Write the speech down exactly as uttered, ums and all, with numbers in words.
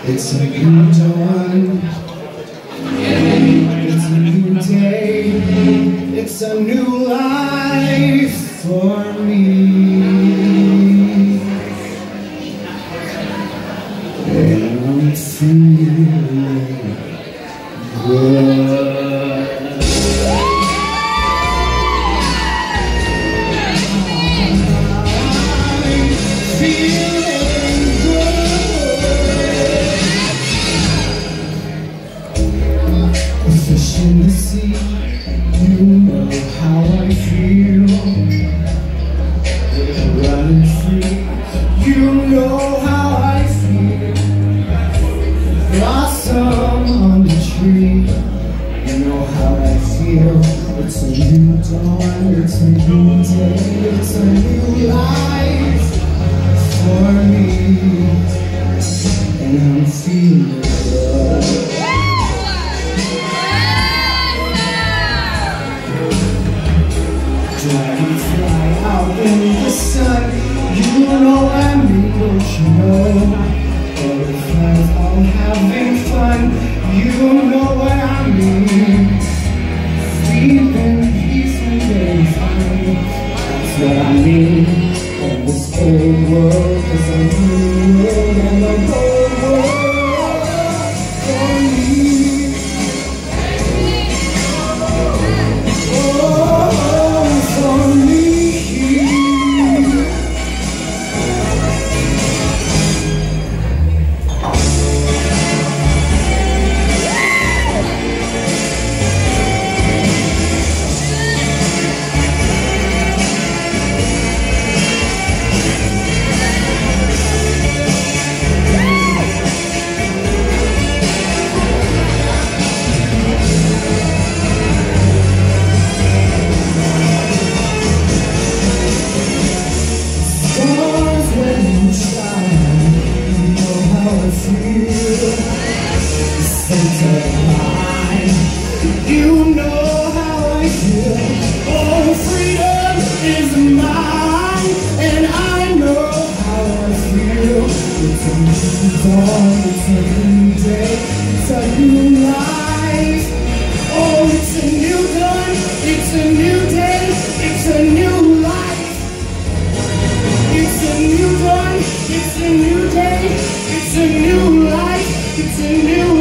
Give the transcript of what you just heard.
It's a new dawn, it's a new day, it's a new life for me. And I'm feeling good. Fish in the sea, you know how I feel. Running free, you know how I feel. Blossom on the tree, you know how I feel. It's a new dawn, it's a new day, it's a new life for me. And I'm feeling good. Dragonfly out in the sun, you know I mean, don't you know? Butterflies all having fun, you know what I mean. Sleep in peace and day fine, that's what I mean. And this old world is a new world, and the whole world for me. You know how I feel. Oh, freedom is mine, and I know how I feel. It's a new dawn, it's a new day, it's a new life. Oh, it's a new dawn, it's a new day, it's a new life. It's a new dawn, it's a new day, it's a new life, it's a new